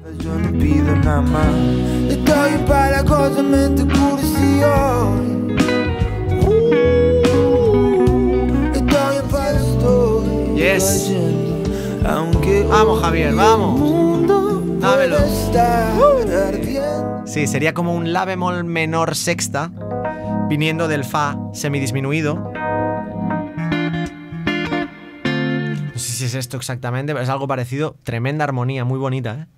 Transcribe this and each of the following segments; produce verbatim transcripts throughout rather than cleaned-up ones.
Yo no pido nada más. Estoy para cosas mente cursi hoy. Estoy para estoy. Yes. Cayendo, aunque vamos, Javier, vamos. Dámelo. Uh. Sí, sería como un la bemol menor sexta, viniendo del fa semidisminuido. No sé si es esto exactamente, pero es algo parecido. Tremenda armonía, muy bonita, ¿eh?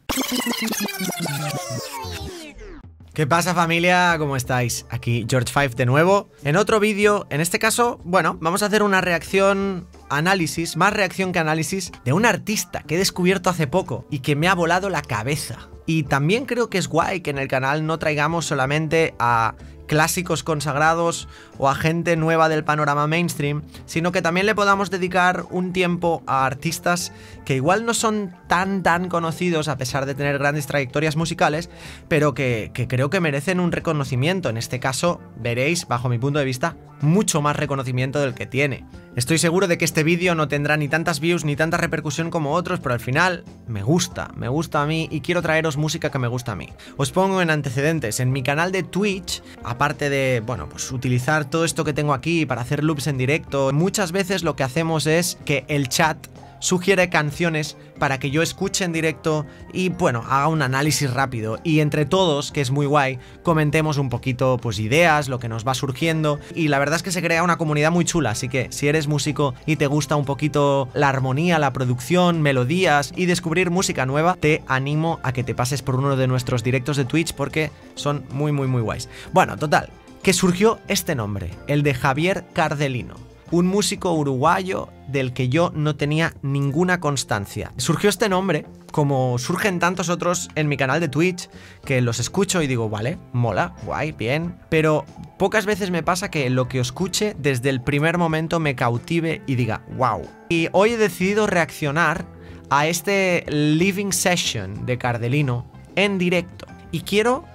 ¿Qué pasa, familia? ¿Cómo estáis? Aquí George Five de nuevo, en otro vídeo. En este caso, bueno, vamos a hacer una reacción, análisis, más reacción que análisis, de un artista que he descubierto hace poco y que me ha volado la cabeza. Y también creo que es guay que en el canal no traigamos solamente a clásicos consagrados o a gente nueva del panorama mainstream, sino que también le podamos dedicar un tiempo a artistas que igual no son tan tan conocidos a pesar de tener grandes trayectorias musicales, pero que, que creo que merecen un reconocimiento. En este caso, veréis, bajo mi punto de vista, mucho más reconocimiento del que tiene. Estoy seguro de que este vídeo no tendrá ni tantas views ni tanta repercusión como otros, pero al final me gusta, me gusta a mí y quiero traeros música que me gusta a mí. Os pongo en antecedentes, en mi canal de Twitch, aparte de, bueno, pues utilizar todo esto que tengo aquí para hacer loops en directo, muchas veces lo que hacemos es que el chat sugiere canciones para que yo escuche en directo y, bueno, haga un análisis rápido y entre todos, que es muy guay, comentemos un poquito, pues, ideas, lo que nos va surgiendo, y la verdad es que se crea una comunidad muy chula. Así que si eres músico y te gusta un poquito la armonía, la producción, melodías y descubrir música nueva, te animo a que te pases por uno de nuestros directos de Twitch porque son muy muy muy guays. Bueno, total, que surgió este nombre, el de Javier Cardelino, un músico uruguayo del que yo no tenía ninguna constancia. Surgió este nombre, como surgen tantos otros en mi canal de Twitch, que los escucho y digo, vale, mola, guay, bien, pero pocas veces me pasa que lo que escuche desde el primer momento me cautive y diga, wow. Y hoy he decidido reaccionar a este Living Session de Cardelino en directo. Y quiero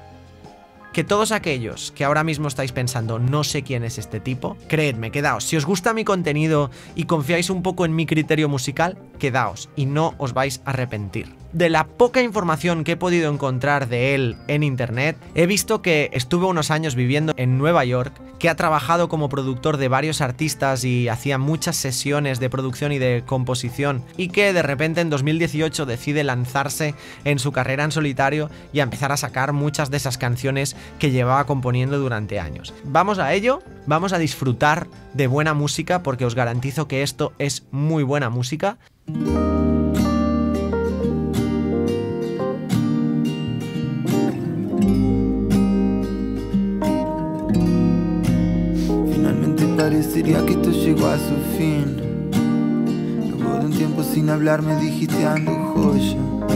que todos aquellos que ahora mismo estáis pensando, no sé quién es este tipo, creedme, quedaos. Si os gusta mi contenido y confiáis un poco en mi criterio musical, quedaos y no os vais a arrepentir. De la poca información que he podido encontrar de él en internet, he visto que estuvo unos años viviendo en Nueva York, que ha trabajado como productor de varios artistas y hacía muchas sesiones de producción y de composición, y que de repente en dos mil dieciocho decide lanzarse en su carrera en solitario y a empezar a sacar muchas de esas canciones que llevaba componiendo durante años. Vamos a ello, vamos a disfrutar de buena música porque os garantizo que esto es muy buena música. Parecería que esto llegó a su fin. Luego de un tiempo sin hablar me dijiste ando joya,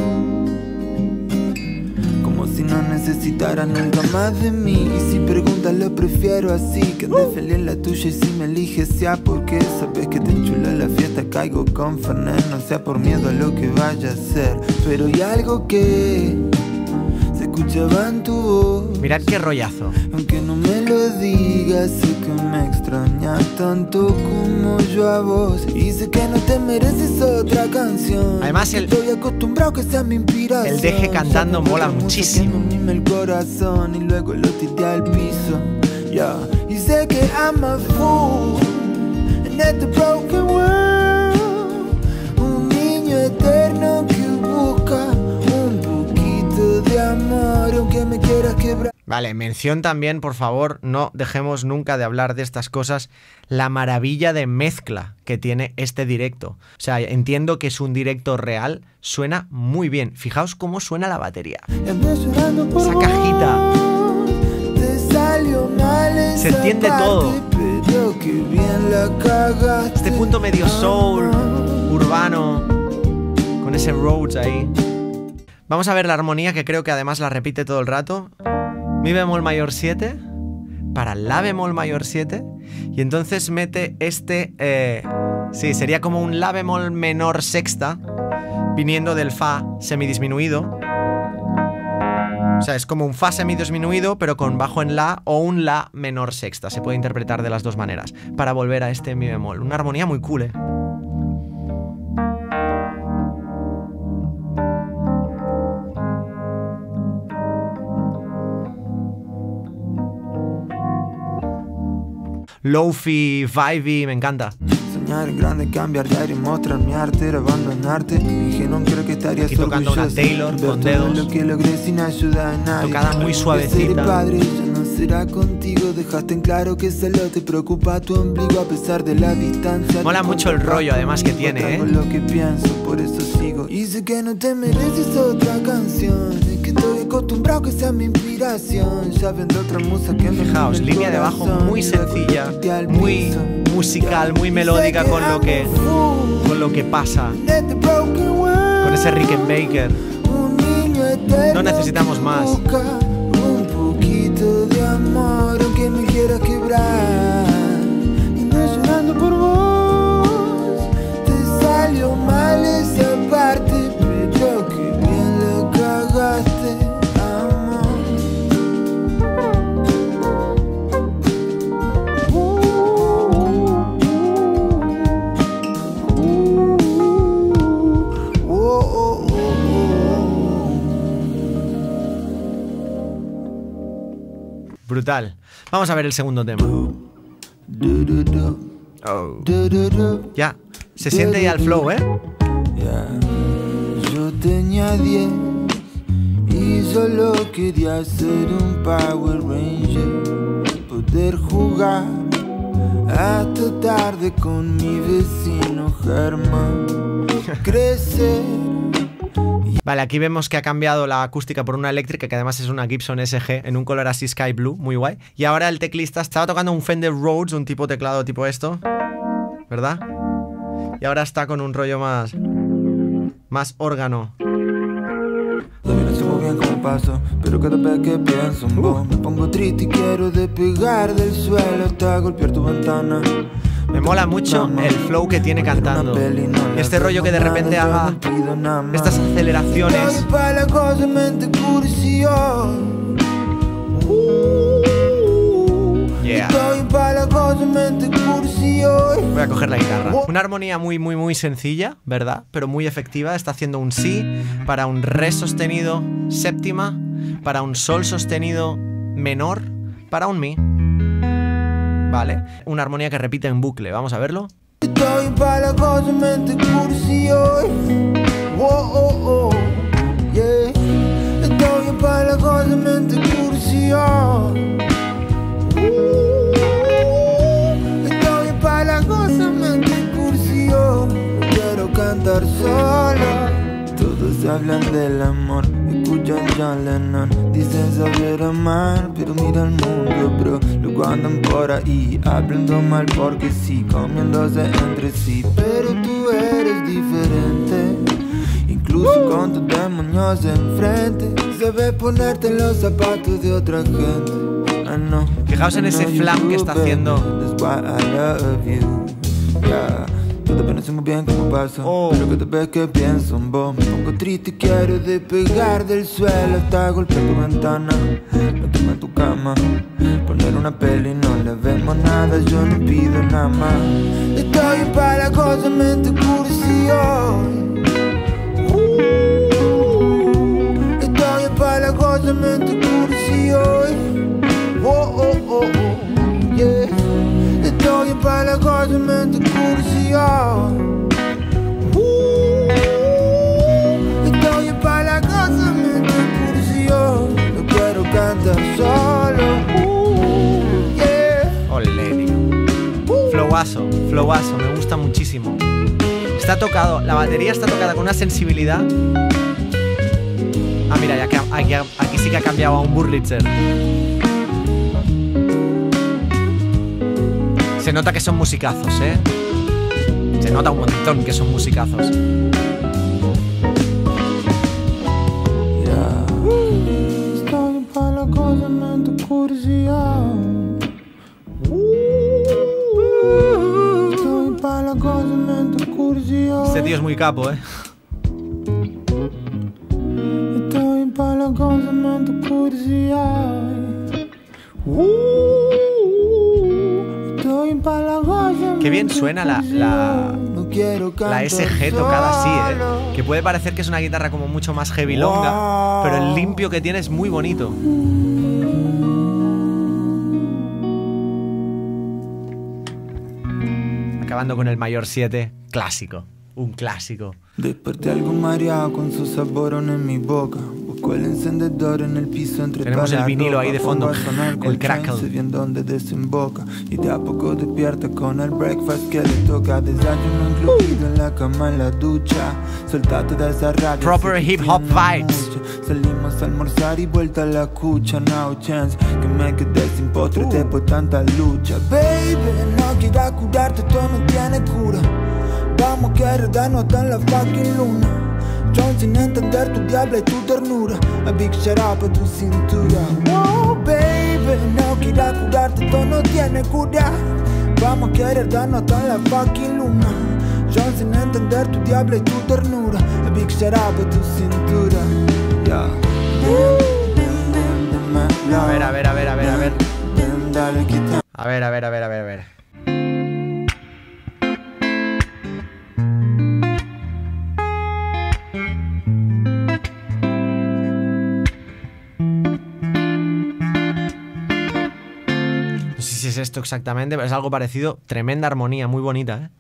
como si no necesitaran nunca más de mí. Y si preguntas lo prefiero así, que ande feliz en la tuya. Y si me eliges sea porque sabes que te enchula la fiesta. Caigo con Fernet, no sea por miedo a lo que vaya a ser, pero hay algo que se escuchaba en tu voz. Mirad qué rollazo. Aunque no me lo digas, sé que me extrañas tanto como yo a vos. Y sé que no te mereces otra canción. Además el, estoy acostumbrado que sea mi inspiración. El deje cantando mola muchísimo. Que me el corazón y luego lo tiré al piso. Yeah. Y sé que I'm a fool in este broken world. Un niño eterno que busca un poquito de amor, aunque me quieras quebrar. Vale, mención también, por favor, no dejemos nunca de hablar de estas cosas, la maravilla de mezcla que tiene este directo. O sea, entiendo que es un directo real, suena muy bien. Fijaos cómo suena la batería. Esa cajita. Se entiende todo. Este punto medio soul, urbano, con ese Rhodes ahí. Vamos a ver la armonía, que creo que además la repite todo el rato. Mi bemol mayor siete para la bemol mayor siete, y entonces mete este, eh, sí, sería como un la bemol menor sexta, viniendo del fa semidisminuido. O sea, es como un fa semidisminuido pero con bajo en la, o un la menor sexta, se puede interpretar de las dos maneras, para volver a este mi bemol. Una armonía muy cool, ¿eh? lofi, vibey, me encanta. Soñar en grande, cambiar diario, mostrar mi arte, era abandonarte. Dije no creo que estarías aquí tocando una Taylor con dedos. Lo que logré sin ayuda de nadie. Tocada muy suavecita. Padre, ya no será contigo, dejaste en claro que solo te preocupa tu ombligo a pesar de la distancia. Mola mucho el rollo además que tiene, ¿eh? Lo que pienso, por eso sigo. Y sé que no te mereces otra canción. Es que estoy acostumbrado que sea mi inspiración. Ya vendo otra musa que me. Fijaos, línea de bajo muy sencilla, muy musical, muy melódica con lo que con lo que pasa. Con ese Rickenbacker. No necesitamos más. Un poquito de amor, aunque me quiera quebrar. Y no llorando por vos. Te salió mal esa parte, pero que bien lo cagaste, amor. Brutal. Vamos a ver el segundo tema. Oh. Ya, se siente ya el flow, ¿eh? Yo tenía diez y solo quería ser un Power Ranger, poder jugar hasta tarde con mi vecino Germán, crecer. Vale, aquí vemos que ha cambiado la acústica por una eléctrica, que además es una Gibson S G, en un color así sky blue, muy guay. Y ahora el teclista estaba tocando un Fender Rhodes, un tipo teclado tipo esto, ¿verdad? Y ahora está con un rollo más... más órgano. Todavía no sé muy bien cómo paso, pero cada vez que pienso en vos me pongo triste y quiero despegar del suelo hasta golpear tu ventana. Me mola mucho el flow que tiene cantando. Este rollo que de repente haga estas aceleraciones. Yeah. Voy a coger la guitarra. Una armonía muy, muy, muy sencilla, ¿verdad? Pero muy efectiva. Está haciendo un si para un re sostenido séptima, para un sol sostenido menor, para un mi. Vale, una armonía que repite en bucle, vamos a verlo. Estoy para la cosa mente cursi hoy. Oh, oh, oh. Yeah. Estoy para la cosa mente cursi hoy. Estoy para la cosa mente cursi hoy. Quiero cantar solo. Todos hablan del amor, escuchan John Lennon. Dicen saber amar, pero mira el mundo, bro. Luego andan por ahí, hablando mal porque sí, comiéndose entre sí. Pero tú eres diferente, incluso con tus demonios enfrente. Sabes ponerte en los zapatos de otra gente. I know, fijaos en ese flam que está haciendo. That's why I love you. Yeah. Todavía no sé muy bien cómo paso, oh. Pero cada vez que pienso en vos me pongo triste y quiero despegar del suelo hasta golpear tu ventana, meterme en tu cama, poner una peli, no le vemos nada, yo no pido nada más. Estoy para cosas mente cursi hoy. Estoy para cosas mente cursi hoy. Oh, oh, oh, oh, yeah. Estoy para cosas mente cursi hoy. Estoy para cosas mente cursi hoy. No quiero cantar solo. Yeah. Olé, tío. Flowazo, flowazo, me gusta muchísimo. Está tocado, la batería está tocada con una sensibilidad. Ah, mira, ya que aquí, aquí sí que ha cambiado a un Burlitzer. Se nota que son musicazos, ¿eh? Se nota un montón que son musicazos. Yeah. Estoy para la cosa mente cursi hoy. Estoy para la cosa mente cursi hoy. Este tío es muy capo, ¿eh? Estoy para la cosa mente cursi hoy. Qué bien suena la, la, la S G tocada así, ¿eh? Que puede parecer que es una guitarra como mucho más heavy longa, pero el limpio que tiene es muy bonito. acabando con el mayor siete, clásico, un clásico. Desperté algo mareado con su sabor en mi boca. Busco el encendedor en el piso entre Tenemos el vinilo ahí de fondo, el crackle. Bien donde desemboca y de a poco despierta con el breakfast que le toca. Desayuno incluido en la cama, en la ducha. Soltate de esa rabia. Proper hip hop vibes. Salimos a almorzar y vuelta a la cucha. No chance que me quedé sin postre después de tanta lucha. Baby, no quiera curarte, esto no tiene cura. Vamos a querer darnos hasta en la fucking luna. John sin entender tu diablo y tu ternura. A big shout out pa' tu cintura. Oh baby, no quiera curarte, esto no tiene cura. Vamos a querer darnos hasta en la fucking luna. John sin entender tu diablo y tu ternura. A big shout out pa' tu cintura. Yeah. A ver, a ver, a ver, a ver, a ver. A ver, a ver, a ver, a ver, a ver. Es esto exactamente, pero es algo parecido. Tremenda armonía, muy bonita, ¿eh?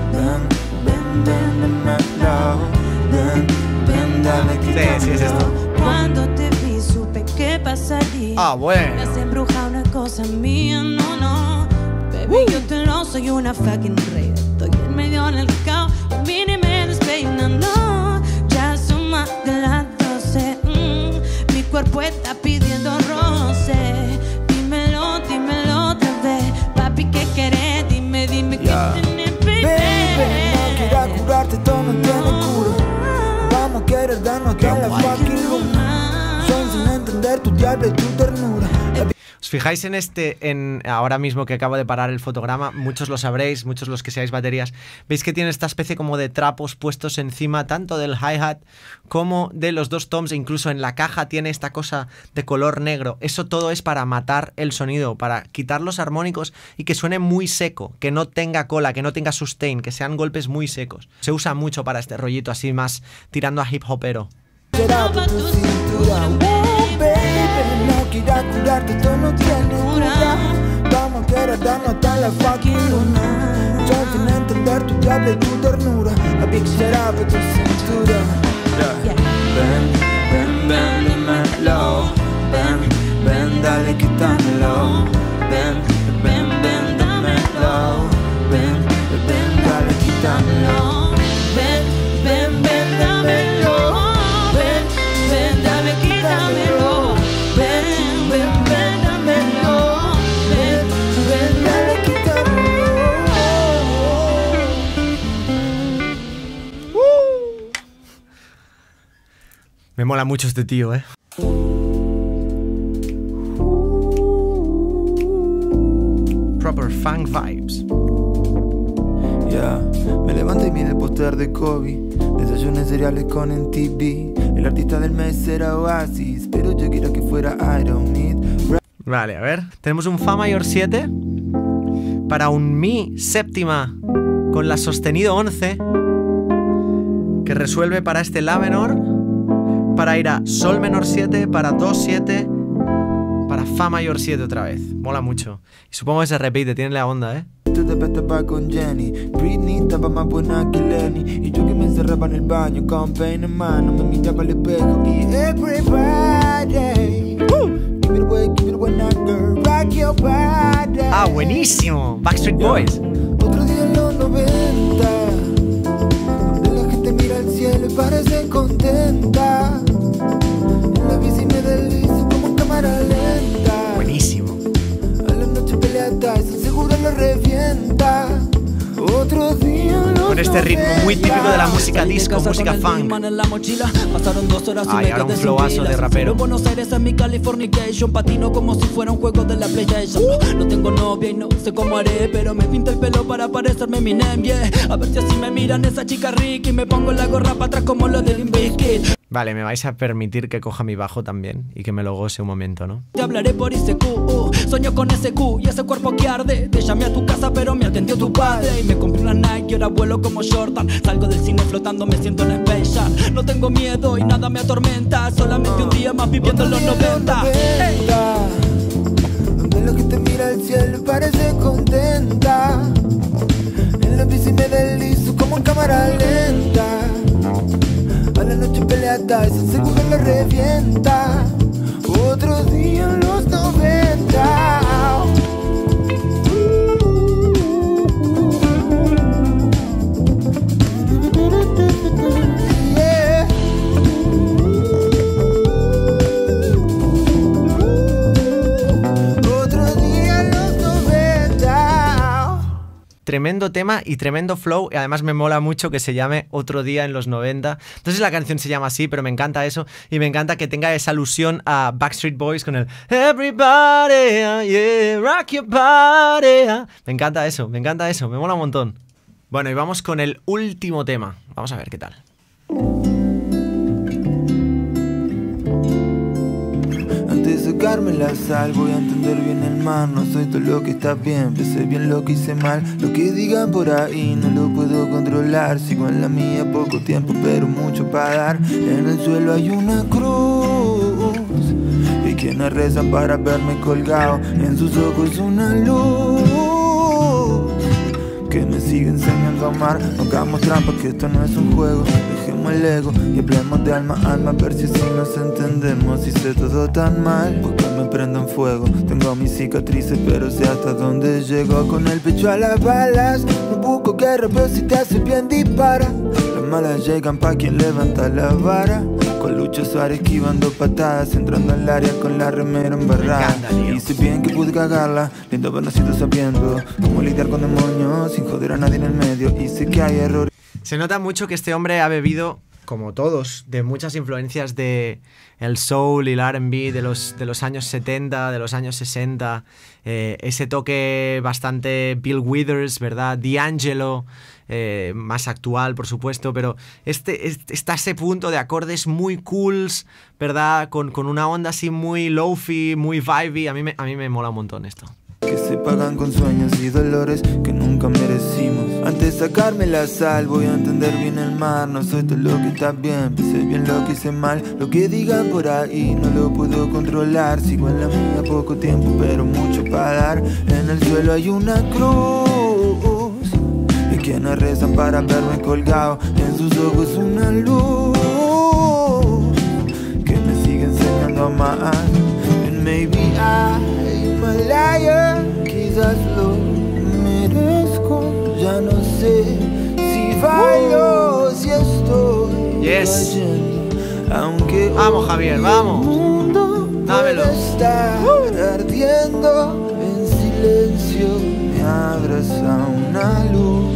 Sí, sí, es esto. Cuando te vi supe que pasaría. Ah, bueno. Me has embrujado una cosa mía, no, no. Baby, uh. yo te lo soy una fucking rey. Estoy en medio del caos, mini me despeinando. Ya son más de las doce. Mm, mi cuerpo está pidiendo roce. Dímelo, dímelo otra vez. Papi, ¿qué querés? Dime, dime yeah. qué tenés, baby. Baby, no quiera curarte, esto no tiene cura. Vamos a querer darnos hasta la fucking luna. Son sin entender tu diablo y tu ternura. ¿Os fijáis en este, en ahora mismo que acabo de parar el fotograma? Muchos lo sabréis, muchos los que seáis baterías. ¿Veis que tiene esta especie como de trapos puestos encima, tanto del hi-hat como de los dos toms? E incluso en la caja tiene esta cosa de color negro. Eso todo es para matar el sonido, para quitar los armónicos y que suene muy seco, que no tenga cola, que no tenga sustain, que sean golpes muy secos. Se usa mucho para este rollito así más tirando a hip hopero. No quiera curarte, esto no tiene cura. Vamos a querer darnos hasta la fucking luna. Yo sin entender tu diablo y tu ternura. A big shout out pa' tu cintura. Ven, ven, ven, dímelo. Ven, ven, dale, quítamelo. Ven, ven, ven, dámelo. Ven, ven, dale, quítamelo. Ven, ven, ven, dámelo. Ven, ven, dale, quítamelo. Me mola mucho este tío, ¿eh? Proper funk vibes. Ya, yeah. Me levanto y viene el póster de Kobe. Desayuné cereales con M T V. El artista del mes era Oasis, pero yo quiero que fuera Aerosmith. Vale, a ver. Tenemos un Fa mayor siete para un Mi séptima con la sostenido once, que resuelve para este La menor, para ir a Sol menor siete, para Do siete, para Fa mayor siete otra vez. Mola mucho. Y supongo que se repite, tiene la onda, ¿eh? Te despestaba con Jenny, Britney estaba más buena que Lenny. Y yo que me encerraba en el baño con peine en mano, me miraba al espejo y everybody uh. Give it away, give it away now, girl, rock your body. Ah, buenísimo, Backstreet Boys. Otro día en los noventa, donde la gente mira al cielo y parece contenta. En la bici me deslizo como en cámara lenta. Buenísimo. A la noche pelea Tyson, seguro lo revienta. Otro día con este ritmo muy típico de la música disco, música funk. Ay, ahora un flowazo de rapero. Buenos Aires en mi Californication, patino como si fuera un juego de la PlayStation. No tengo novia y no sé cómo haré, pero me pinto el pelo para parecerme mi name, yeah. A ver si así me miran esa chica rica y me pongo la gorra para atrás como lo del Inviskid. Vale, me vais a permitir que coja mi bajo también y que me lo goce un momento, ¿no? Te hablaré por I C Q, uh, sueño con ese Q y ese cuerpo que arde. Te llamé a tu casa pero me atendió tu padre. Y me compré una Nike y ahora vuelo como Jordan. Salgo del cine flotando, me siento en Space Jam. No tengo miedo y nada me atormenta, solamente un día más viviendo en los noventa. Hey. Donde la gente mira al cielo y parece contenta. En la cuenta, esa segunda la revienta. Otro día en los noventa. Yeah. Otro día en los noventa. Tremendo tema y tremendo flow, y además me mola mucho que se llame Otro día en los noventa. Entonces la canción se llama así, pero me encanta eso, y me encanta que tenga esa alusión a Backstreet Boys con el Everybody, yeah, rock your body. Me encanta eso, me encanta eso, me mola un montón. Bueno, y vamos con el último tema. Vamos a ver qué tal. Antes de sacarme la sal voy a entender bien el mar. No soy todo lo que está bien, pensé bien lo que hice mal. Lo que digan por ahí no lo puedo controlar. Sigo en la mía, poco tiempo pero mucho para dar. En el suelo hay una cruz y quienes rezan para verme colgado. En sus ojos una luz que me sigue enseñando a amar. No hagamos trampa, que esto no es un juego. Dejemos el ego y hablemos de alma a alma, a ver si así nos entendemos. Hice todo tan mal, porque me prendo en fuego. Tengo mis cicatrices, pero sé hasta dónde llego. Con el pecho a las balas, no busco guerra, pero si te hace bien dispara. Las malas llegan pa' quien levanta la vara. Con Lucho Suárez esquivando patadas, entrando al área con la remera embarrada. Hice bien que pude cagarla, lindo pero no siento sabiendo cómo lidiar con demonios sin joder a nadie en el medio. Y sé que hay errores. Se nota mucho que este hombre ha bebido, como todos, de muchas influencias de el soul y el R and B de los, de los años setenta, de los años sesenta, eh, ese toque bastante Bill Withers, ¿verdad? D'Angelo, eh, más actual, por supuesto, pero este, este está ese punto de acordes muy cools, ¿verdad? Con, con una onda así muy lofi, muy vibey. A mí me, a mí me mola un montón esto. Que se pagan con sueños y dolores que nunca merecimos. Antes de sacarme la sal voy a entender bien el mar. No soy todo lo que está bien, pensé bien lo que hice mal. Lo que digan por ahí no lo puedo controlar. Sigo en la mía, poco tiempo pero mucho para dar. En el suelo hay una cruz y quienes rezan para verme colgado. En sus ojos una luz que me sigue enseñando a amar. And maybe I'm a liar, quizás lo merezco. Ya no sé si bailo, si estoy Yes. cayendo. Aunque Vamos, Javier, vamos. el mundo Dámelo. puede estar ardiendo, en silencio me abraza una luz.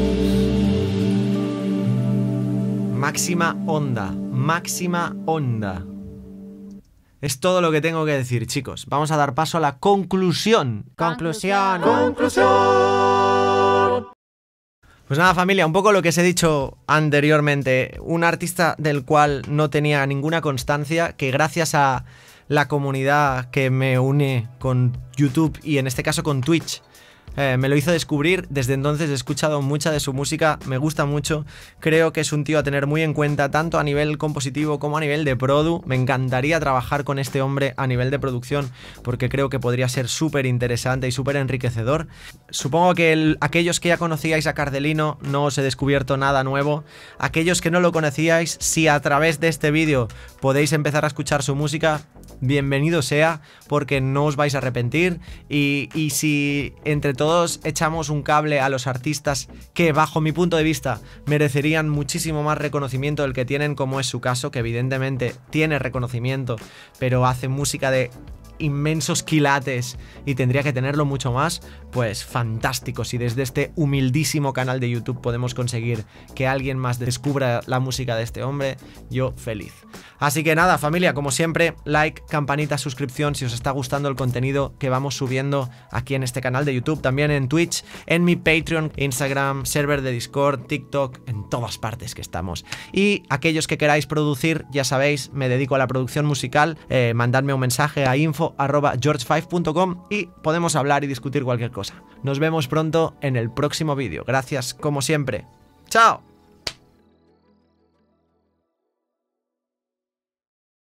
Máxima onda, máxima onda. Es todo lo que tengo que decir, chicos. Vamos a dar paso a la conclusión. Conclusión. Conclusión. Pues nada, familia, un poco lo que os he dicho anteriormente. Un artista del cual no tenía ninguna constancia, que gracias a la comunidad que me une con YouTube y en este caso con Twitch, Eh, me lo hizo descubrir. Desde entonces he escuchado mucha de su música, me gusta mucho. Creo que es un tío a tener muy en cuenta, tanto a nivel compositivo como a nivel de produ. Me encantaría trabajar con este hombre a nivel de producción, porque creo que podría ser súper interesante y súper enriquecedor. Supongo que el, aquellos que ya conocíais a Cardelino, no os he descubierto nada nuevo. Aquellos que no lo conocíais, si a través de este vídeo podéis empezar a escuchar su música, bienvenido sea, porque no os vais a arrepentir. Y, y si entre todos echamos un cable a los artistas que, bajo mi punto de vista, merecerían muchísimo más reconocimiento del que tienen, como es su caso, que evidentemente tiene reconocimiento, pero hace música de inmensos quilates y tendría que tenerlo mucho más, pues fantástico. Si desde este humildísimo canal de YouTube podemos conseguir que alguien más descubra la música de este hombre, yo feliz. Así que nada, familia, como siempre, like, campanita, suscripción si os está gustando el contenido que vamos subiendo aquí en este canal de YouTube, también en Twitch, en mi Patreon, Instagram, server de Discord, TikTok, en todas partes que estamos. Y aquellos que queráis producir, ya sabéis, me dedico a la producción musical, eh, mandadme un mensaje a info arroba george five punto com y podemos hablar y discutir cualquier cosa. Nos vemos pronto en el próximo vídeo. Gracias como siempre. ¡Chao!